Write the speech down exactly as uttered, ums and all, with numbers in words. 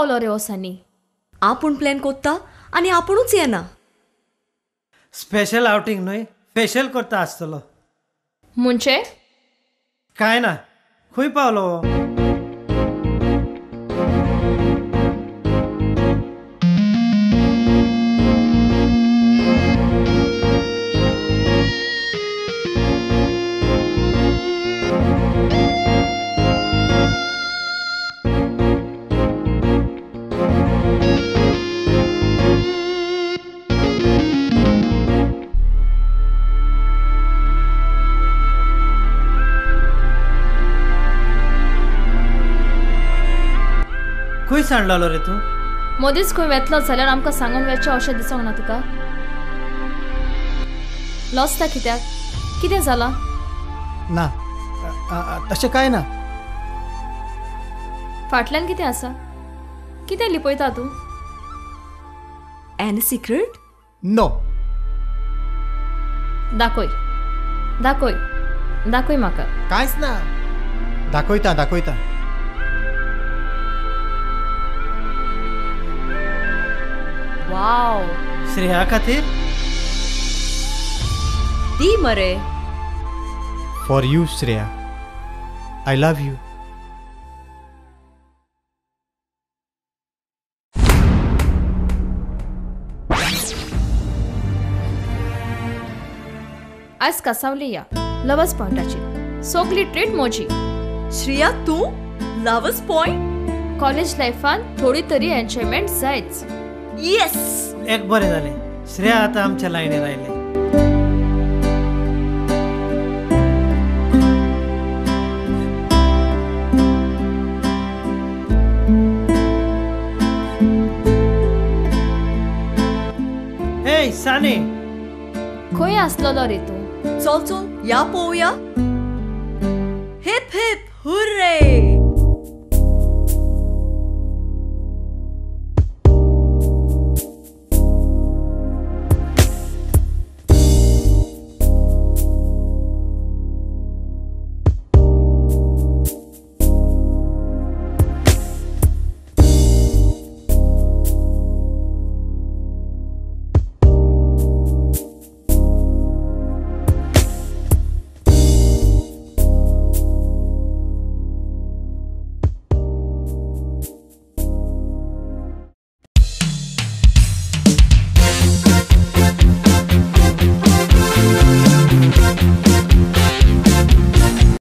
पावलो रे ओसानी आपूण प्लॅन कोत्ता आनी आपुणूच येना स्पेशल आउटिंग न्हय फेशियल करता आसतलो मुंचे काय ना खंय पावलो खंय सांडलो रे तू मोदीच खंय वेतलो जाल्यार आमकां सांगून वेचचें अशें दिसोंक ना तुका लॉस्ता कित्याक कितें जालां ना तशें कांय ना फाटल्यान कितें आसा कितें लिपयता तूं एनी सिक्रेट नो दाखय दाखय दाखय म्हाका कांयच ना दाखयता दाखयता वाव श्रेया खातीर दी मरे for you Shreya I love you आज कासावली या लवर्स पॉइंटाची सोगली ट्रीट मोजी श्रेया तू लवर्स पॉइंट कॉलेज लायफान थोडी तरी एन्जॉयमेंट जायच येस एक बरें जालें श्रेया आतां आमच्या लायनीर आयले हे साने खंय आसलोलो रे तूं चल चल या पोवया हिप हिप हुर्रे